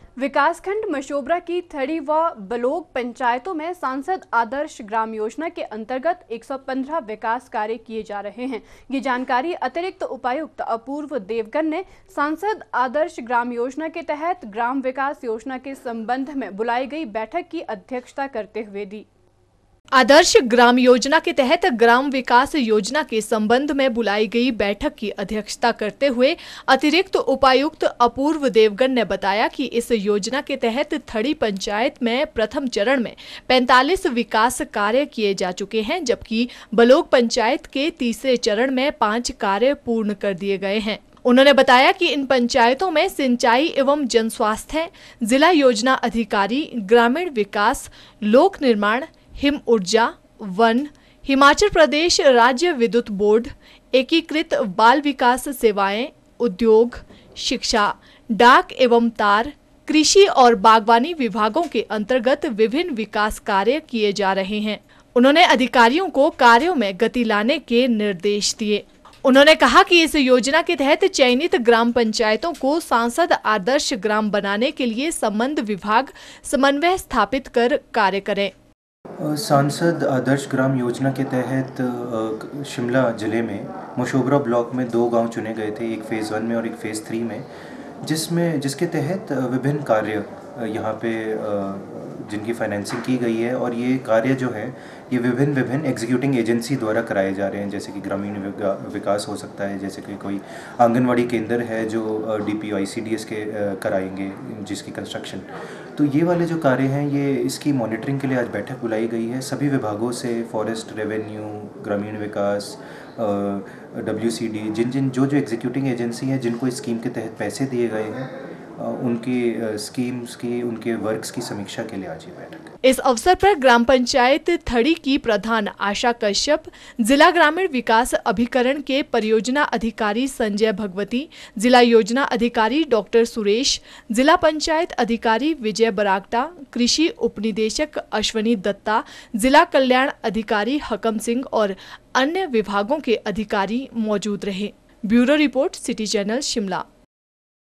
विकासखंड मशोबरा की थड़ी व बलोग पंचायतों में सांसद आदर्श ग्राम योजना के अंतर्गत 115 विकास कार्य किए जा रहे हैं। ये जानकारी अतिरिक्त उपायुक्त अपूर्व देवगन ने सांसद आदर्श ग्राम योजना के तहत ग्राम विकास योजना के संबंध में बुलाई गई बैठक की अध्यक्षता करते हुए दी। आदर्श ग्राम योजना के तहत ग्राम विकास योजना के संबंध में बुलाई गई बैठक की अध्यक्षता करते हुए अतिरिक्त उपायुक्त अपूर्व देवगन ने बताया कि इस योजना के तहत थड़ी पंचायत में प्रथम चरण में 45 विकास कार्य किए जा चुके हैं, जबकि बलोग पंचायत के तीसरे चरण में 5 कार्य पूर्ण कर दिए गए हैं। उन्होंने बताया कि इन पंचायतों में सिंचाई एवं जनस्वास्थ्य, जिला योजना अधिकारी, ग्रामीण विकास, लोक निर्माण, हिम ऊर्जा, वन, हिमाचल प्रदेश राज्य विद्युत बोर्ड, एकीकृत बाल विकास सेवाएं, उद्योग, शिक्षा, डाक एवं तार, कृषि और बागवानी विभागों के अंतर्गत विभिन्न विकास कार्य किए जा रहे हैं। उन्होंने अधिकारियों को कार्यों में गति लाने के निर्देश दिए। उन्होंने कहा कि इस योजना के तहत चयनित ग्राम पंचायतों को सांसद आदर्श ग्राम बनाने के लिए संबंध विभाग समन्वय स्थापित कर कार्य करें। सांसद आदर्श ग्राम योजना के तहत शिमला जिले में मशोबरा ब्लॉक में 2 गांव चुने गए थे, एक फ़ेज़ 1 में और एक फ़ेज़ 3 में, जिसके तहत विभिन्न कार्य यहाँ पे जिनकी फाइनेंसिंग की गई है। और ये कार्य जो है ये विभिन्न एग्जीक्यूटिंग एजेंसी द्वारा कराए जा रहे हैं, जैसे कि ग्रामीण विकास हो सकता है, जैसे कि कोई आंगनवाड़ी केंद्र है जो DPO ICDS के कराएंगे जिसकी कंस्ट्रक्शन। तो ये वाले जो कार्य हैं ये इसकी मॉनिटरिंग के लिए आज बैठक बुलाई गई है सभी विभागों से, फॉरेस्ट, रेवेन्यू, ग्रामीण विकास, WCD, जो एग्जीक्यूटिंग एजेंसी हैं जिनको इस स्कीम के तहत पैसे दिए गए हैं, उनकी स्कीम्स की, उनके वर्क्स की समीक्षा के लिए आज ये बैठक है। इस अवसर पर ग्राम पंचायत थड़ी की प्रधान आशा कश्यप, जिला ग्रामीण विकास अभिकरण के परियोजना अधिकारी संजय भगवती, जिला योजना अधिकारी डॉक्टर सुरेश, जिला पंचायत अधिकारी विजय बरागटा, कृषि उपनिदेशक अश्वनी दत्ता, जिला कल्याण अधिकारी हकम सिंह और अन्य विभागों के अधिकारी मौजूद रहे। Bureau report, city channel, Shimla.